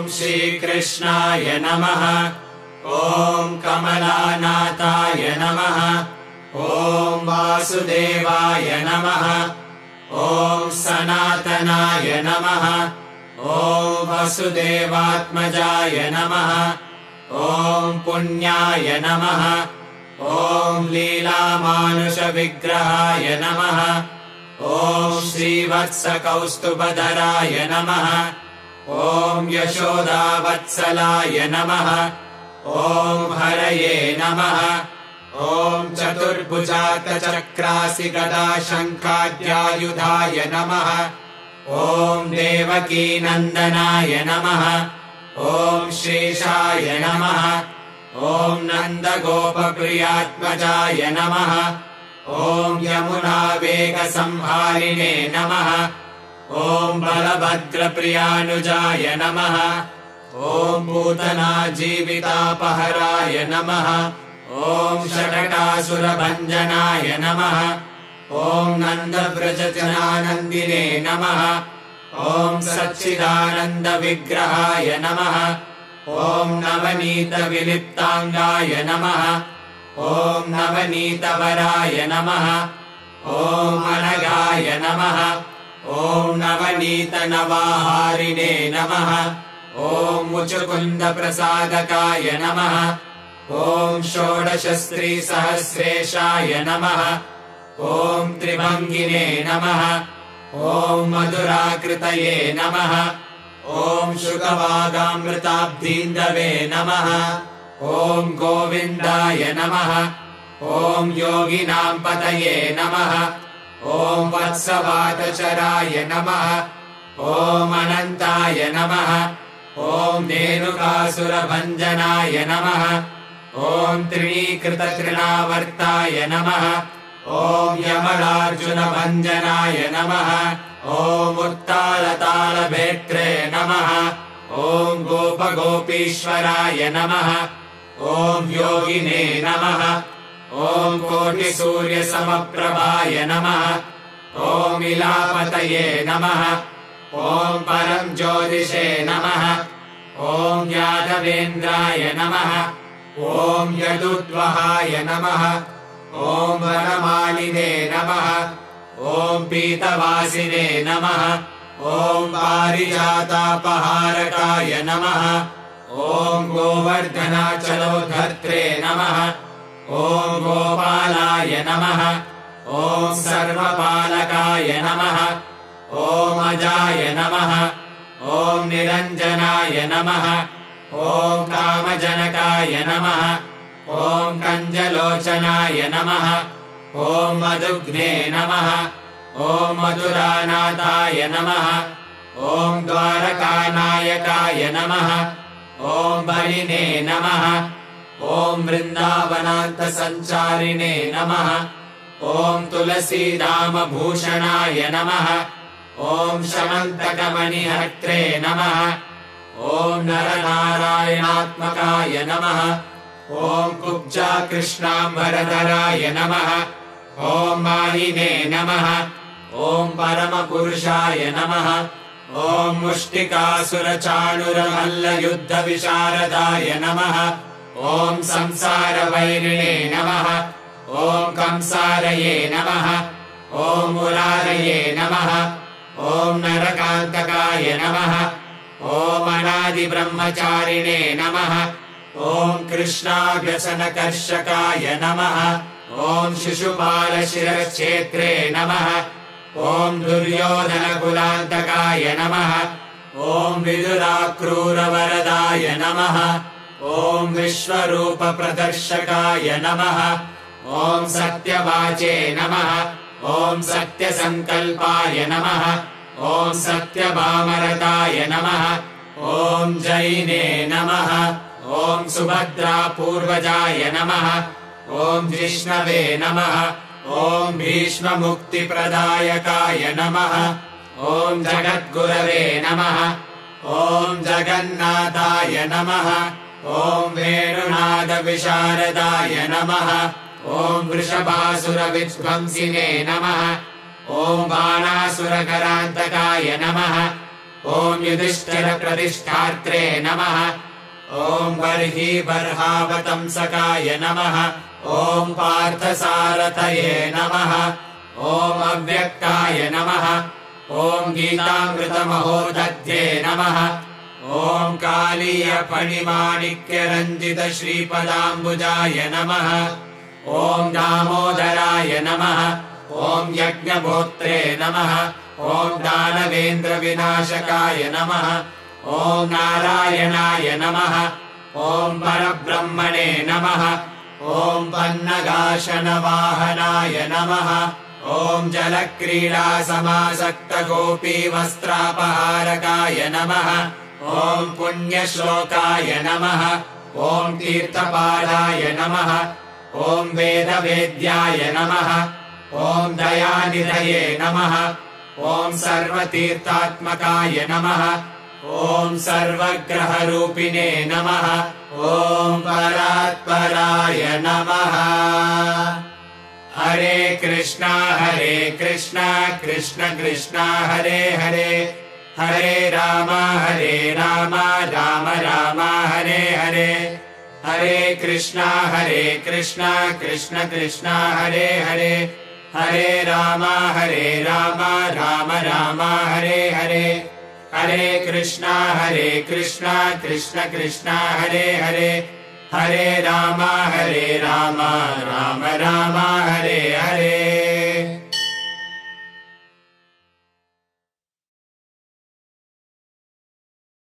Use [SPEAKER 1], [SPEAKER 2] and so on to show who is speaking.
[SPEAKER 1] श्रीकृष्णाय नमः। ॐ कमलानाथाय नमः। ॐ वासुदेवाय नमः। ॐ सनातनाय नमः। ॐ वसुदेवात्मजाय नमः। ॐ पुण्याय नमः। ॐ लीलामानुषविग्रहाय नमः। ॐ श्रीवत्सकौस्तुभधराय नमः। ॐ यशोदावत्सलाय नमः। ॐ हरये नमः। ॐ चतुर्भुजातचक्रासि गदाशङ्खाद्यायुधाय नमः। ॐ देवकीनन्दनाय नमः। ॐ श्रीशाय नमः। ॐ नन्दगोपप्रियात्मजाय नमः। ॐ यमुनावेगसंहारिणे नमः। ॐ बलभद्रप्रियानुजाय नमः। ॐ पूतनाजीवितापहराय नमः। ॐ षटकासुरभञ्जनाय नमः। ॐ नन्दव्रजजनानन्दिने नमः। ॐ सच्चिदानन्दविग्रहाय नमः। ॐ नवनीतविलिप्ताङ्गाय नमः। ॐ नवनीतवराय नमः। ॐ अनगाय नमः। ॐ नवनीतनवाहारिणे नमः। ॐ मुचुकुन्दप्रसादकाय नमः। ॐ षोडशस्त्रीसहस्रेशाय नमः। ॐ त्रिभङ्गिने नमः। ॐ मधुराकृतये नमः। ॐ शुकवागामृताब्धीन्दवे नमः। ॐ गोविन्दाय नमः। ॐ योगिनां पतये नमः। ॐ वत्सवातचराय नमः। ॐ अनन्ताय नमः। ॐ धेनुकासुरभञ्जनाय नमः। ॐ त्रिणीकृततृणावर्ताय नमः। ॐ यमलार्जुनभञ्जनाय नमः। ॐ उत्तालतालभेत्रे नमः। ॐ गोपगोपीश्वराय नमः। ॐ योगिने नमः। ॐ कोटिसूर्यसमप्रभाय नमः। ॐ इलापतये नमः। ॐ परं ज्योतिषे नमः। ॐ यादवेन्द्राय नमः। ॐ यदुद्वहाय नमः। ॐ वनमालिने नमः। ॐ पीतवासिने नमः। ॐ पारिजातापहारकाय नमः। ॐ गोवर्धनाचलोद्धर्त्रे नमः। ॐ गोपालाय नमः। ॐ सर्वपालकाय नमः। ॐ अजाय नमः। ॐ निरञ्जनाय नमः। ॐ कामजनकाय नमः। ॐ कञ्जलोचनाय नमः। ॐ मधुग्ने नमः। ॐ मधुरानाथाय नमः। ॐ द्वारकानायकाय नमः। ॐ बलिने नमः। ॐ वृन्दावनान्तसञ्चारिणे नमः। ॐ तुलसीदामभूषणाय नमः। ॐ शमन्तकमणिहर्त्रे नमः। ॐ नरनारायणात्मकाय नमः। ॐ कुब्जाकृष्णाम्बरधराय नमः। ॐ मालिने नमः। ॐ परमपुरुषाय नमः। ॐ मुष्टिकासुरचाणुरमल्लयुद्धविशारदाय नमः। ॐ संसारवैरिणे नमः। ॐ कंसारये नमः। ॐ मुरारये नमः। ॐ नरकान्तकाय नमः। ॐ अनादिब्रह्मचारिणे नमः। ॐ कृष्णाव्यसनकर्षकाय नमः। ॐ शिशुपालशिरश्चेत्रे नमः। ॐ दुर्योधनकुलान्तकाय नमः। ॐ विदुराक्रूरवरदाय नमः। ॐ विश्वरूपप्रदर्शकाय नमः। ॐ सत्यवाचे नमः। ॐ सत्यसङ्कल्पाय नमः। ॐ सत्यभामरताय नमः। ॐ जैने नमः। ॐ सुभद्रापूर्वजाय नमः। ॐ जिष्णवे नमः। ॐ भीष्ममुक्तिप्रदायकाय नमः। ॐ जगद्गुरवे नमः। ॐ जगन्नाथाय नमः। ॐ वेणुनादविशारदाय नमः। ॐ वृषभासुरविध्वंसिने नमः। ॐ बाणासुरकरान्तकाय नमः। ॐ युधिष्ठिरप्रतिष्ठात्रे नमः ॐ बर्हि बर्हावतंसकाय नमः ॐ पार्थसारथये नमः ॐ अव्यक्ताय नमः ॐ गीतामृतमहोदध्ये नमः ॐ कालीयफणिमाणिक्यरञ्जितश्रीपदाम्बुजाय नमः ॐ दामोदराय नमः ॐ यज्ञभोक्त्रे नमः ॐ दानवेन्द्रविनाशकाय नमः ॐ नारायणाय नमः ॐ परब्रह्मणे नमः ॐ पन्नगाशनवाहनाय नमः ॐ जलक्रीडासमासक्तगोपीवस्त्रापहारकाय नमः ॐ पुण्यश्लोकाय नमः ॐ तीर्थपादाय नमः ॐ वेदवेद्याय नमः ॐ दयानिधये नमः ॐ सर्वतीर्थात्मकाय नमः ॐ सर्वग्रहरूपिणे नमः ॐ परात्पराय नमः हरे कृष्णा कृष्ण कृष्ण हरे हरे हरे राम राम राम हरे हरे हरे कृष्णा कृष्ण कृष्ण हरे हरे हरे राम राम राम हरे हरे हरे कृष्णा कृष्ण कृष्ण हरे हरे हरे राम राम राम हरे हरे